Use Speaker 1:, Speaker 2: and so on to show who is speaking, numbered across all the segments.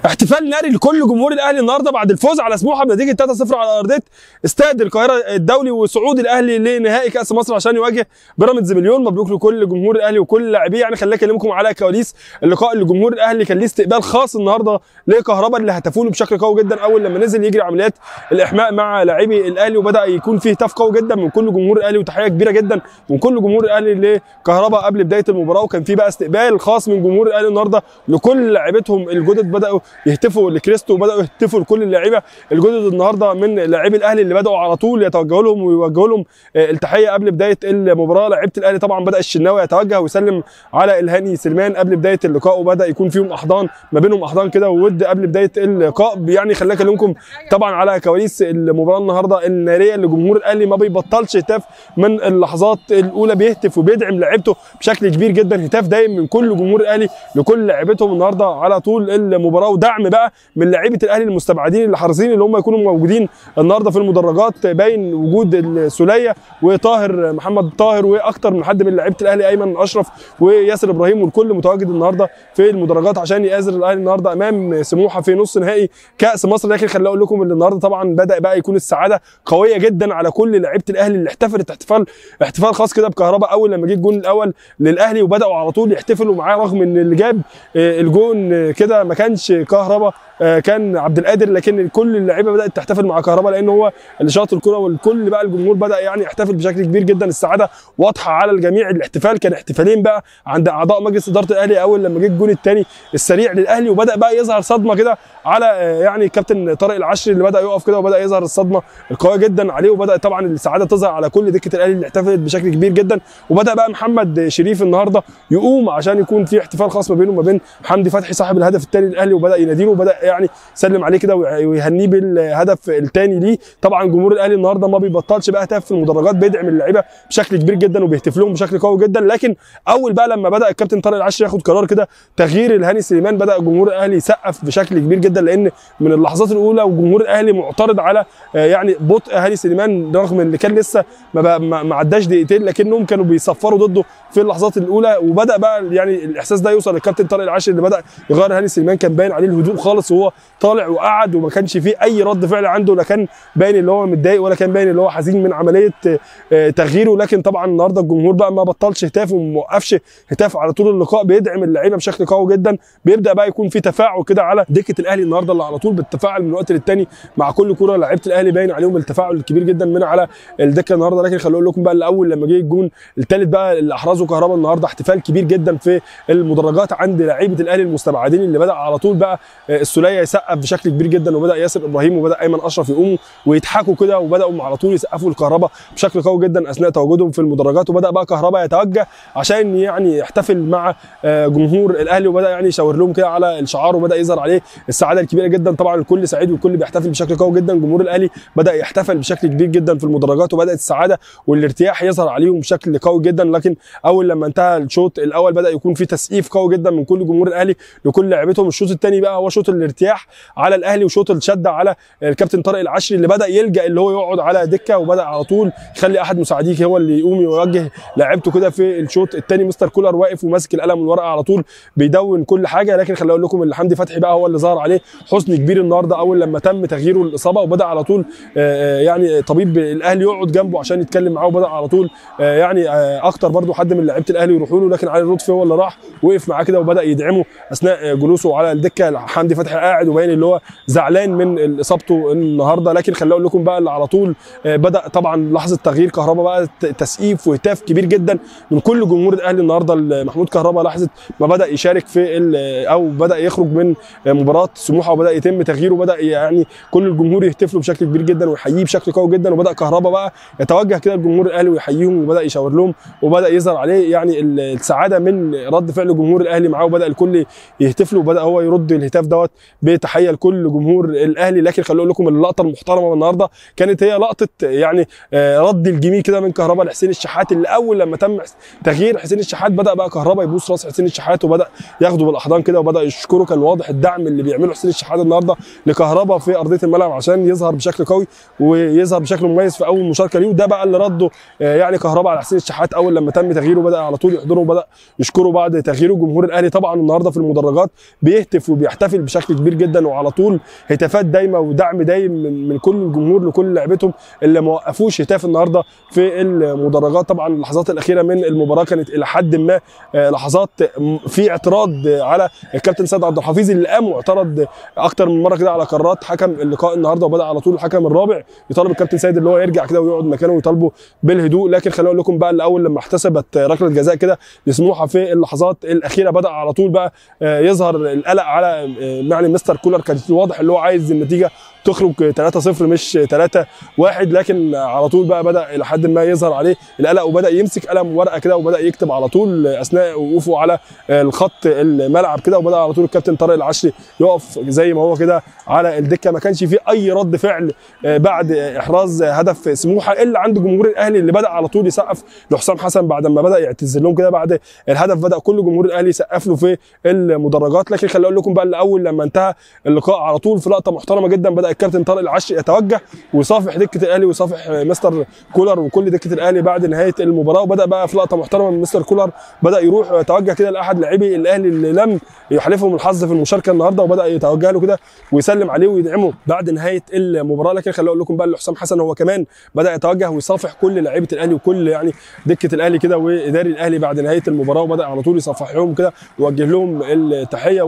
Speaker 1: احتفال ناري لكل جمهور الاهلي النهارده بعد الفوز على سموحه بنتيجه 3-0 على ارضيه استاد القاهره الدولي، وصعود الاهلي لنهائي كاس مصر عشان يواجه بيراميدز. مليون مبروك لكل جمهور الاهلي وكل لاعبيه. يعني خليني اكلمكم على كواليس اللقاء اللي جمهور الاهلي كان ليه استقبال خاص النهارده لكهربا اللي هتفوا له بشكل قوي جدا اول لما نزل يجري عمليات الاحماء مع لاعبي الاهلي، وبدا يكون فيه هتاف قوي جدا من كل جمهور الاهلي وتحيه كبيره جدا من كل جمهور الاهلي لكهربا قبل بدايه المباراه. وكان في بقى استقبال خاص من جمهور الاهلي النهارده لكل لاعبتهم الجدد، بداوا يهتفوا لكريستو وبداوا يهتفوا لكل اللاعيبه الجدد النهارده من لاعبي الاهلي اللي بداوا على طول يتوجهوا لهم ويوجهوا لهم التحيه قبل بدايه المباراه. لعيبه الاهلي طبعا بدا الشناوي يتوجه ويسلم على الهاني سليمان قبل بدايه اللقاء، وبدا يكون فيهم احضان ما بينهم احضان كده وود قبل بدايه اللقاء. يعني خليني اكلمكم طبعا على كواليس المباراه النهارده الناريه اللي جمهور الاهلي ما بيبطلش هتاف من اللحظات الاولى، بيهتف وبيدعم لعيبته بشكل كبير جدا. هتاف دايم من كل جمهور الاهلي لكل لعيبتهم النهارده على طول المباراه، ودعم بقى من لعيبه الاهلي المستبعدين اللي حريصين اللي هم يكونوا موجودين النهارده في المدرجات. باين وجود السوليه وطاهر محمد طاهر واكتر من حد من لعيبه الاهلي، ايمن اشرف وياسر ابراهيم، والكل متواجد النهارده في المدرجات عشان يآزر الاهلي النهارده امام سموحه في نص نهائي كاس مصر. لكن خليني اقول لكم ان النهارده طبعا بدا بقى يكون السعاده قويه جدا على كل لعيبه الاهلي اللي احتفلت احتفال خاص كده بكهربا اول لما جه الجون الاول للاهلي، وبداوا على طول يحتفلوا معاه رغم ان اللي جاب الجون كده ما كانش كهربا، كان عبد القادر. لكن كل اللعيبه بدات تحتفل مع كهربا لان هو اللي شاط الكره، والكل بقى الجمهور بدا يعني يحتفل بشكل كبير جدا. السعاده واضحه على الجميع. الاحتفال كان احتفالين بقى عند اعضاء مجلس اداره الاهلي اول لما جه الجون الثاني السريع للاهلي، وبدا بقى يظهر صدمه كده على يعني الكابتن طارق العشري اللي بدا يقف كده وبدا يظهر الصدمه القويه جدا عليه، وبدا طبعا السعاده تظهر على كل دكه الاهلي اللي احتفلت بشكل كبير جدا. وبدا بقى محمد شريف النهارده يقوم عشان يكون في احتفال خاص ما بينه وما بين حمدي فتحي صاحب الهدف الثاني للاهلي، وبدا يناديله وبدا يعني سلم عليه كده ويهنيه بالهدف الثاني ليه. طبعا جمهور الاهلي النهارده ما بيبطلش بقى هتاف في المدرجات، بيدعم اللعيبه بشكل كبير جدا وبيهتف لهم بشكل قوي جدا. لكن اول بقى لما بدا الكابتن طارق العشري ياخد قرار كده تغيير الهاني سليمان، بدا جمهور الاهلي يسقف بشكل كبير جدا، لان من اللحظات الاولى وجمهور الاهلي معترض على يعني بطء هاني سليمان رغم ان كان لسه ما عداش دقيقتين، لكنهم كانوا بيصفروا ضده في اللحظات الاولى. وبدا بقى يعني الاحساس ده يوصل للكابتن طارق العشري اللي بدا يغير هاني سليمان. كان باين عليه الهدوء خالص وهو طالع وقعد وما كانش فيه اي رد فعل عنده، لا كان باين اللي هو متضايق ولا كان باين اللي هو حزين من عمليه تغييره. لكن طبعا النهارده الجمهور بقى ما بطلش هتاف وما وقفش هتاف على طول اللقاء، بيدعم اللعيبه بشكل قوي جدا. بيبدا بقى يكون في تفاعل كده على دكه الاهلي النهارده اللي على طول بالتفاعل من وقت للتاني مع كل كوره. لعيبه الاهلي باين عليهم التفاعل الكبير جدا من على الدكه النهارده. لكن خليني اقول لكم بقى الاول لما جه الجون الثالث بقى اللي احرزه كهربا النهارده احتفال كبير جدا في المدرجات عند لعيبه الاهلي المستبعدين، اللي بدا على طول بقى السوليه يسقف بشكل كبير جدا، وبدا ياسر ابراهيم وبدا ايمن اشرف يقوموا ويضحكوا كده، وبداوا على طول يسقفوا الكهربا بشكل قوي جدا اثناء تواجدهم في المدرجات. وبدا بقى كهربا يتوجه عشان يعني يحتفل مع جمهور الاهلي، وبدا يعني يشاور لهم كده على الشعار، وبدا يظهر عليه السعاده الكبيره جدا. طبعا الكل سعيد والكل بيحتفل بشكل قوي جدا. جمهور الاهلي بدا يحتفل بشكل كبير جدا في المدرجات، وبدات السعاده والارتياح يظهر عليهم بشكل قوي جدا. لكن اول لما انتهى الشوط الاول بدا يكون في تسقيف قوي جدا من كل جمهور الاهلي لكل لاعبتهم. الشوط الثاني بقى هو شوط الارتياح على الاهلي وشوط الشده على الكابتن طارق العشري اللي بدا يلجا اللي هو يقعد على دكه، وبدا على طول يخلي احد مساعديه هو اللي يقوم يوجه لاعبته كده. في الشوط الثاني مستر كولر واقف وماسك القلم والورقه على طول بيدون كل حاجه. لكن خليني اقول لكم ان حمدي فتحي بقى هو اللي ظهر عليه حزن كبير النهارده اول لما تم تغييره الاصابه، وبدا على طول يعني طبيب الاهلي يقعد جنبه عشان يتكلم معاه، وبدا على طول يعني اكتر برده حد من لعيبه الاهلي يروحوا له. لكن علي لطفي هو اللي راح وقف معاه كده وبدا يدعمه اثناء جلوسه على الدكه. حمدي فتحي قاعد وباين اللي هو زعلان من اصابته النهارده. لكن خليني اقول لكم بقى اللي على طول بدا طبعا لحظه تغيير كهربا بقى تسقيف وهتاف كبير جدا من كل جمهور الاهلي النهارده. محمود كهربا لحظه ما بدا يشارك في او بدا يخرج من مباراه سموحه وبدا يتم تغييره، وبدا يعني كل الجمهور يهتف له بشكل كبير جدا ويحييه بشكل قوي جدا. وبدا كهربا بقى يتوجه كده لجمهور الاهلي ويحييهم وبدا يشاور لهم، وبدا يظهر عليه يعني السعاده من رد فعل جمهور الاهلي معاه، وبدا الكل يهتف له وبدا هو يرد الهتاف دوت بتحيه لكل جمهور الاهلي. لكن خليني اقول لكم اللقطه المحترمه النهارده كانت هي لقطه يعني رد الجميل كده من كهربا لحسين الشحات، اللي اول لما تم تغيير حسين الشحات بدا بقى كهربا يبوس راس حسين الشحات وبدا ياخده بالاحضان كده وبدا يشكره. كان واضح الدعم اللي بيعمله حسين الشحات النهارده لكهربا في ارضيه الملعب عشان يظهر بشكل قوي ويظهر بشكل مميز في اول مشاركه ليه. وده بقى اللي رده يعني كهربا على حسين الشحات اول لما تم تغييره، بدا على طول يحضره وبدا يشكره بعد تغييره. جمهور الاهلي طبعا النهارده في المدرجات بيهتف وبيحتفل بشكل كبير كبير جدا، وعلى طول هتافات دايمه ودعم دايم من كل الجمهور لكل لعيبتهم اللي ما وقفوش هتاف النهارده في المدرجات. طبعا اللحظات الاخيره من المباراه كانت الى حد ما لحظات في اعتراض على الكابتن سيد عبد الحفيظ اللي قام واعترض اكتر من مره كده على قرارات حكم اللقاء النهارده، وبدا على طول الحكم الرابع يطالب الكابتن سيد اللي هو يرجع كده ويقعد مكانه ويطالبه بالهدوء. لكن خليني اقول لكم بقى الاول لما احتسبت ركله جزاء كده لسموحه في اللحظات الاخيره بدا على طول بقى يظهر القلق على يعني مستر كولر. كان واضح اللي هو عايز النتيجه تخرج 3-0 مش 3-1، لكن على طول بقى بدا الى حد ما يظهر عليه القلق، وبدا يمسك قلم ورقه كده وبدا يكتب على طول اثناء وقوفه على الخط الملعب كده، وبدا على طول الكابتن طارق العشري يقف زي ما هو كده على الدكه. ما كانش فيه اي رد فعل بعد احراز هدف سموحه الا عند جمهور الاهلي اللي بدا على طول يسقف لحسام حسن بعد ما بدا يعتذر لهم كده بعد الهدف. بدا كل جمهور الاهلي يسقف له في المدرجات. لكن خليني اقول لكم بقى الاول لما انتهى اللقاء على طول في لقطه محترمه جدا بدا الكابتن طارق العشري يتوجه ويصافح دكه الاهلي ويصافح مستر كولر وكل دكه الاهلي بعد نهايه المباراه. وبدا بقى في لقطه محترمه من مستر كولر بدا يروح ويتوجه كده لاحد لاعبي الاهلي اللي لم يحالفهم الحظ في المشاركه النهارده، وبدا يتوجه له كده ويسلم عليه ويدعمه بعد نهايه المباراه. لكن خليني اقول لكم بقى حسام حسن هو كمان بدا يتوجه ويصافح كل لاعيبه الاهلي وكل يعني دكه الاهلي كده واداري الاهلي بعد نهايه المباراه، وبدا على طول يصافحهم كده ويوجه لهم التحيه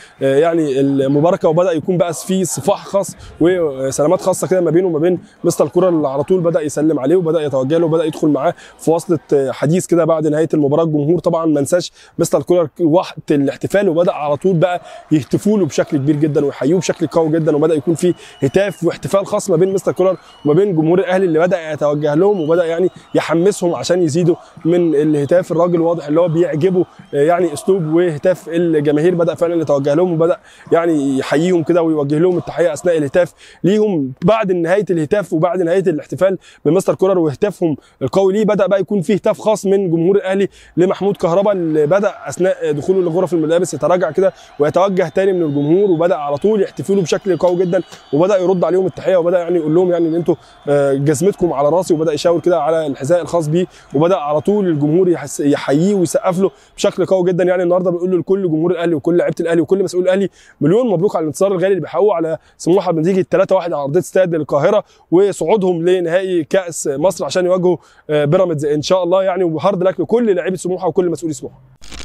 Speaker 1: ويعني المباركه، وبدا يكون بقى في صفاح خاص وسلامات خاصه كده ما بينه وما بين مستر كولر اللي على طول بدا يسلم عليه وبدا يتوجه له وبدا يدخل معاه في وصله حديث كده بعد نهايه المباراه. الجمهور طبعا ما نساش مستر كولر وقت الاحتفال وبدا على طول بقى يهتفوا له بشكل كبير جدا ويحيوه بشكل قوي جدا، وبدا يكون في هتاف واحتفال خاص ما بين مستر كولر وما بين جمهور الاهلي اللي بدا يتوجه لهم وبدا يعني يحمسهم عشان يزيدوا من الهتاف. الراجل واضح اللي هو بيعجبه يعني اسلوب وهتاف الجماهير، بدا فعلا يتوجه لهم وبدا يعني يحييهم كده ويوجه لهم التحيه اثناء الهتاف ليهم. بعد نهايه الهتاف وبعد نهايه الاحتفال بمستر كولر وهتافهم القوي ليه بدا بقى يكون فيه هتاف خاص من جمهور الاهلي لمحمود كهربا اللي بدا اثناء دخوله لغرف الملابس يتراجع كده ويتوجه تاني من الجمهور، وبدا على طول يحتفلوا له بشكل قوي جدا وبدا يرد عليهم التحيه وبدا يعني يقول لهم يعني ان انتوا جزمتكم على راسي، وبدا يشاور كده على الحذاء الخاص بيه، وبدا على طول الجمهور يحييه ويسقف له بشكل قوي جدا. يعني النهارده بنقول له لكل جمهور الاهلي وكل لعيبه الاهلي وكل مسؤول الاهلي مليون مبروك على الانتصار الغالي اللي بيحققوه على سموحه بنتيجه 3-1 على ارضيه استاد القاهره وصعودهم لنهائي كاس مصر عشان يواجهوا بيراميدز ان شاء الله يعني. وهارد لك لكل لعيبه سموحه وكل مسؤولي سموحه.